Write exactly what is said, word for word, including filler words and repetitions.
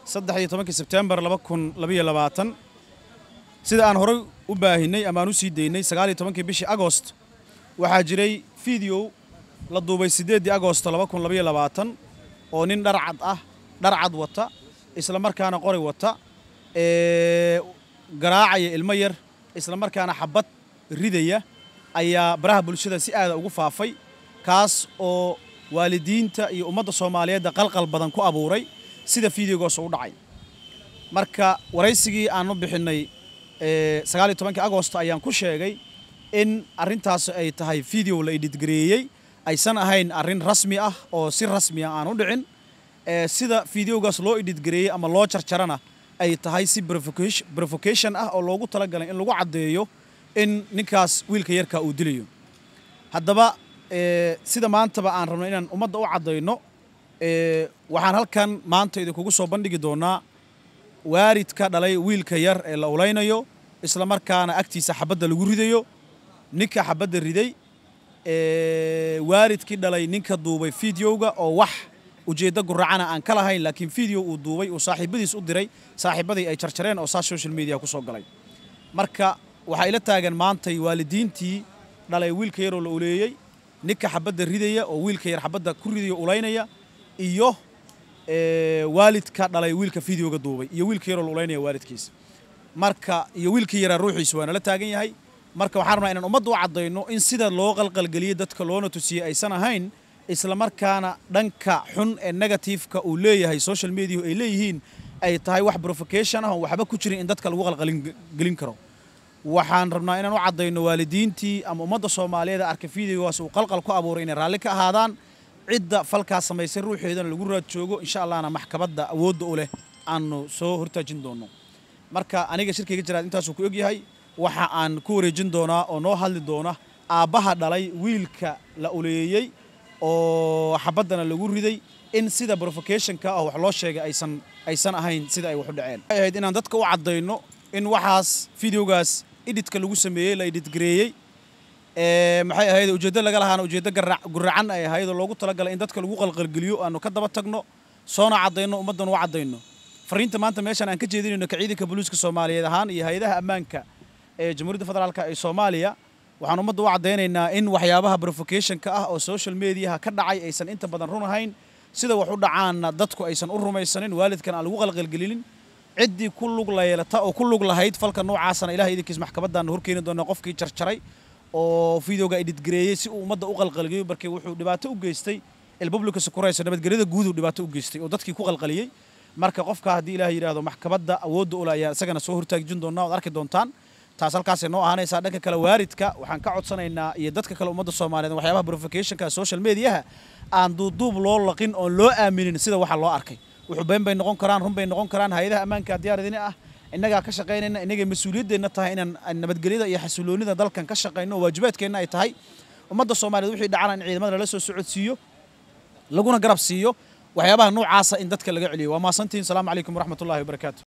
saddex iyo tobankii Sebtembar laba kun laba iyo labaatan sida aan horay u baahinay ama aan u sii deynay sagaal iyo tobankii bishii Agost waxaa jiray video la duubay sideedii Agost laba kun laba iyo labaatan oo nin dhar cad ah dhar cad wata isla markaana qori wata ee garaacaya ilmo yar isla markaana xabad ridaya ayaa baraha bulshada si aad ugu faafay kaas oo waalidiinta iyo ummadda Soomaaliyeed qalqal badan ku abuuray sida videogaas u dhacay marka waraysigii aan u bixinay ee sagaal iyo tobankii Agost ayaan ku sheegay in arintaas ay tahay video la edit gareeyay aysan ahayn arin rasmi ah oo si rasmi ah aan u dhicin ee sida videogaas loo edit gareeyay ama loo jarjarana ay tahay si provocation ah oo loogu talagalay in lagu cadeeyo in ninkaas wiilka yarka uu dilayo haddaba ee sida maantaba aan rabno inaan ummadda u cadeyno ee waxaan halkan maanta idinku soo bandhigi doonaa waaridka dhalay wiilka yar ee la ulaynayo isla markaana agtiisa xabadda lagu ridayo ninka xabadda riday ee waaridkii dhalay ninka duubay videoga oo wax ujeeddo guracana aan kala hayn laakiin video uu duubay oo saaxiibadiis u diray saaxiibadii ay jarjareen oo social media ku soo galay marka waxa ila taagan maantay waalidiintii dhalay wiilka yar oo la uleeyay ninka xabadda ridaya oo wiilka yar xabadda ku ridayo ulaynaya iyo ee waalidka dhalay wiilka videoga duubay iyo wiilka yar oo la ulaynaya waalidkiisa marka iyo wiilka yar ruuxiisa waana la taagan yahay marka waxaan rabnaa inaan ummadda u cadeyno in sida loo qalqalgaliyo dadka loona tusiyay aysan ahayn isla markaana dhanka xun ee negative-ka uu leeyahay social media ay leeyihiin ay tahay wax provocation ah oo waxba ku jirin in dadka lagu qalqalin galin karo waxaan rabnaa inaan u cadeyno waalidiintii ama ummadda Soomaaliyeed arka videogaas uu qalqal ku abuuray inay raalli ka ahaadaan cidda falkaas samaysay ruuxeedana lagu raad joogo insha Allahna maxkamadda awoodda u leh aanu soo hortaajin doono marka aniga shirkeyga jiraad intaas uu ku og yahay waxa aan ku wareejin doonaa oo noo hadli doona aabaha dhalay wiilka la uleeyay oo xabaddana lagu riday in sida provocation-ka ah wax loo sheegay aysan aysan ahayn sida ay wax u dhaceen ay ahayd inaan dadka u cadeyno in waxaas videogaas editka lagu sameeyay la edit gareeyay ee maxay ahayd ujeeddo laga lahaana ujeeddo guracan ay ahayd oo loogu talagalay in dadka lagu qalqalgaliyo aanu ka daba tagno soona cadeyno ummadan u cadeyno fariinta maanta meeshan aan ka jeedinayno ka ciidanka booliiska Soomaaliyeed ahaan iyo hay'adaha ammaanka ee Jamhuuriyadda Federaalka ee Soomaaliya waxaan ummadda u cadeynaynaa in waxyaabaha provocation-ka ah oo social media ka dhacay aysan inta badan run ahayn sida wax u dhacaana dadku aysan u rumaysanin waalidkan aan lagu qalqalgelin cidii ku lug leeyata oo ku lug lahayd falka noocaasna Ilaahay idinkiis maxkamadan horkeeni doona qofkii jarjaray oo videoga edit gareeyay si uu ummadda u qalqalgaliyo barkay wuxuu dhibaato u geystay il public security nabadgelyada guud uu dhibaato u geystay oo dadkii ku qalqaliyay marka qofka hadii Ilaahay yiraahdo maxkamadda awoodda u leeyahay isagana soo hortaajin doona oo arki doontaan taas halkaas noo ahaanaysa dhanka kale waaridka waxaan ka codsanaynaa iyo dadka kale ummadda Soomaaliyeed waxyaabaha provocation-ka social media aan duuduub loo laqin oo loo aaminin sida waxa loo arkay wuxuu been bay noqon karaan run bay noqon karaan hay'adaha ammaanka diyaaradina ah inaga ka shaqeynayna inaga mas'uuliyadeena tahay inaan nabadgelyada iyo xasiloonida dalkan ka shaqeyno waajibaadkeena ay tahay ummadda Soomaaliyeed wixii dhacana in ciidamada la soo socodsiiyo laguna garab siiyo waxyaabaha noocaas in dadka laga celiyo waa maasantiin salaamu calaykum waraxmatullaahi wabarakaatuh